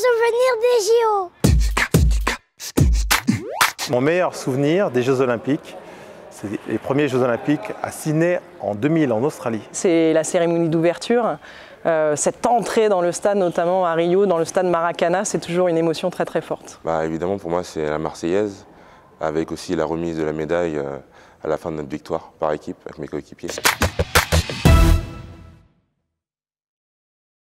souvenir des JO. Mon meilleur souvenir des Jeux Olympiques, c'est les premiers Jeux Olympiques à Sydney en 2000 en Australie. C'est la cérémonie d'ouverture. Cette entrée dans le stade, notamment à Rio, dans le stade Maracana, c'est toujours une émotion très très forte. Évidemment, pour moi, c'est la Marseillaise, avec aussi la remise de la médaille à la fin de notre victoire par équipe avec mes coéquipiers.